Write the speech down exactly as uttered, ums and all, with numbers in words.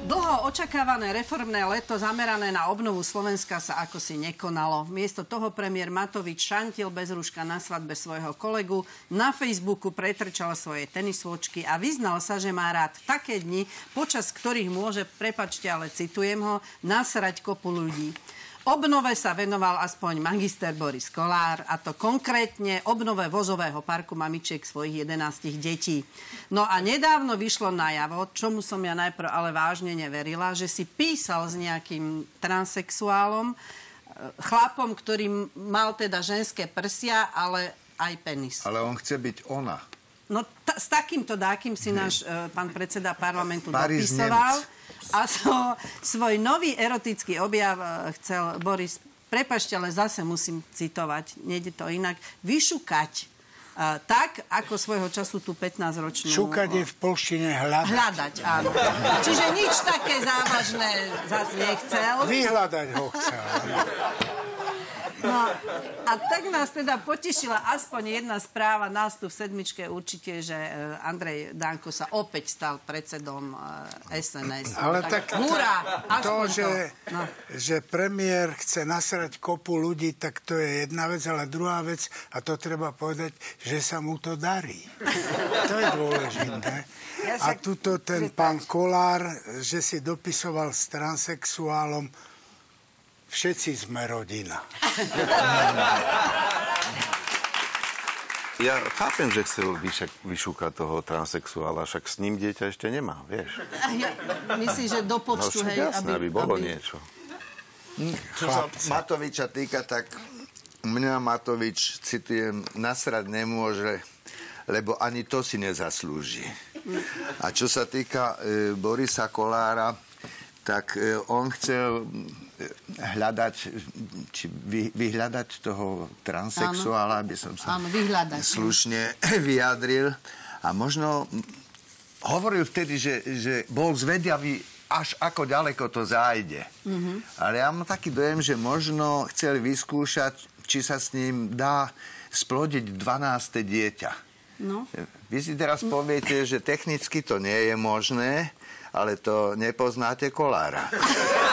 Dlho očakávané reformné leto zamerané na obnovu Slovenska sa ako si nekonalo. Miesto toho premiér Matovič šantil bez rúška na svadbe svojho kolegu, na Facebooku pretrčal svoje tenisôčky a vyznal sa, že má rád také dni, počas ktorých môže, prepačte, ale citujem ho, nasrať kopu ľudí. Obnove sa venoval aspoň magister Boris Kollár, a to konkrétne obnove vozového parku mamičiek svojich jedenástich detí. No a nedávno vyšlo najavo, čomu som ja najprv ale vážne neverila, že si písal s nejakým transexuálom, chlapom, ktorý mal teda ženské prsia, ale aj penis. Ale on chce byť ona. No t- s takýmto dákym si náš e, pán predseda parlamentu dopisoval. A so, svoj nový erotický objav e, chcel Boris, prepašte, ale zase musím citovať, nejde to inak, vyšukať. E, tak, ako svojho času tú pätnásťročnú... Šukať je v polštine hľadať. Hľadať, áno. Čiže nič také závažné zase nechcel. Vyhľadať ho chcel. No a tak nás teda potešila aspoň jedna správa, nás tu v sedmičke určite, že Andrej Danko sa opäť stal predsedom es en es. Ale tak, tak hurá, to, to. že, No. že premiér chce nasrať kopu ľudí, tak to je jedna vec, ale druhá vec, a to treba povedať, že sa mu to darí. To je dôležité. Ja A sa... tuto ten pán Kollár, že si dopisoval s transexuálom, všetci sme rodina. Ja chápem, že chcel vyšak, vyšúkať toho transexuála, však s ním dieťa ešte nemá, vieš. Ja, myslíš, že do počtu, no, hej, jasné, aby, aby bolo aby... niečo. Čo sa Matoviča týka, tak mňa Matovič, citujem, nasrať nemôže, lebo ani to si nezaslúži. A čo sa týka e, Borisa Kollára, tak e, on chcel hľadať, či vy, vyhľadať toho transsexuála, aby som sa áno, vyhľadať, slušne vyjadril. A možno hovoril vtedy, že, že bol zvedavý, až ako ďaleko to zájde. Mm-hmm. Ale ja mám taký dojem, že možno chcel vyskúšať, či sa s ním dá splodiť dvanáste dieťa. No. Vy si teraz poviete, že technicky to nie je možné, ale to nepoznáte Kollára.